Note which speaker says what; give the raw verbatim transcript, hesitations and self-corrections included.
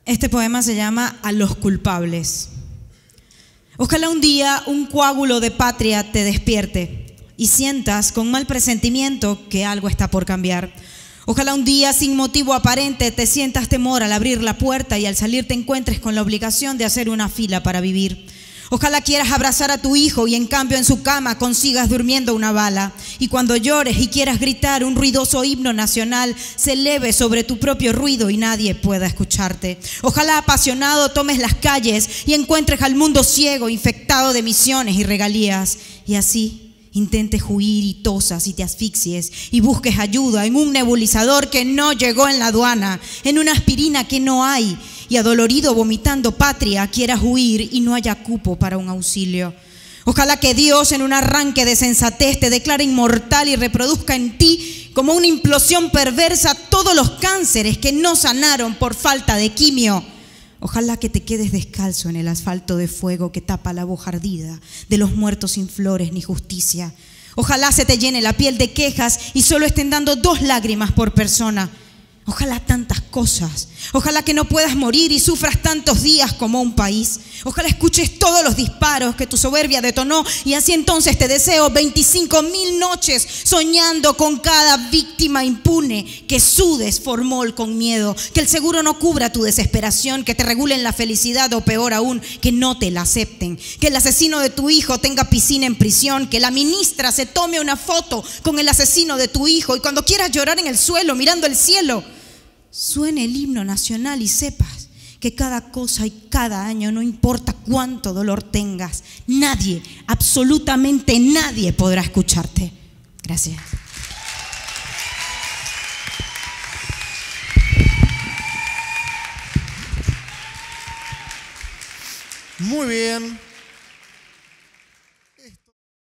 Speaker 1: Este poema se llama A los culpables. Ojalá un día un coágulo de patria te despierte y sientas con mal presentimiento que algo está por cambiar. Ojalá un día sin motivo aparente te sientas temor al abrir la puerta y al salir te encuentres con la obligación de hacer una fila para vivir. Ojalá quieras abrazar a tu hijo y en cambio en su cama consigas durmiendo una bala. Y cuando llores y quieras gritar un ruidoso himno nacional se eleve sobre tu propio ruido y nadie pueda escucharte. Ojalá apasionado tomes las calles y encuentres al mundo ciego, infectado de misiones y regalías. Y así intentes huir y tosas y te asfixies y busques ayuda en un nebulizador que no llegó en la aduana, en una aspirina que no hay. Y adolorido vomitando patria quieras huir y no haya cupo para un auxilio. Ojalá que Dios en un arranque de sensatez te declare inmortal y reproduzca en ti como una implosión perversa todos los cánceres que no sanaron por falta de quimio. Ojalá que te quedes descalzo en el asfalto de fuego que tapa la voz ardida de los muertos sin flores ni justicia. Ojalá se te llene la piel de quejas y solo estén dando dos lágrimas por persona. Ojalá tantas cosas. Ojalá que no puedas morir y sufras tantos días como un país. Ojalá escuches todos los disparos que tu soberbia detonó y así entonces te deseo veinticinco mil noches soñando con cada víctima impune, que sudes formol con miedo, que el seguro no cubra tu desesperación, que te regulen la felicidad o peor aún, que no te la acepten, que el asesino de tu hijo tenga piscina en prisión, que la ministra se tome una foto con el asesino de tu hijo y cuando quieras llorar en el suelo mirando el cielo, suene el himno nacional y sepas que cada cosa y cada año, no importa cuánto dolor tengas, nadie, absolutamente nadie podrá escucharte. Gracias.
Speaker 2: Muy bien.